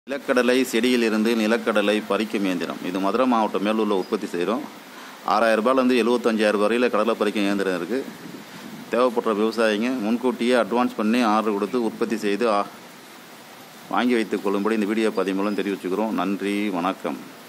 நிலக்கடலை செடியிலிருந்து நிலக்கடலை பறிக்கும் இயந்திரம். இது மதுரை மாவட்டம் மேலூரில் உற்பத்தி செய்கிறோம். 6000 ரூபாயிலேருந்து 75,000 வரையில் கடலை பறிக்கும் இயந்திரம் இருக்குது. தேவைப்படுற விவசாயிங்க முன்கூட்டியே அட்வான்ஸ் பண்ணி ஆர்டர் கொடுத்து உற்பத்தி செய்து வாங்கி வைத்துக் கொள்ளும்படி இந்த வீடியோ பதிவு மூலம் தெரிவிச்சுக்கிறோம். நன்றி, வணக்கம்.